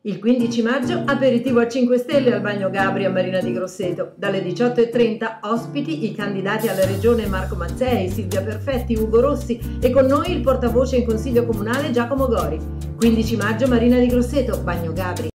Il 15 maggio aperitivo a 5 Stelle al Bagno Gabri a Marina di Grosseto. Dalle 18:30 ospiti i candidati alla regione Marco Mazzei, Silvia Perfetti, Ugo Rossi e con noi il portavoce in Consiglio Comunale Giacomo Gori. 15 maggio Marina di Grosseto, Bagno Gabri.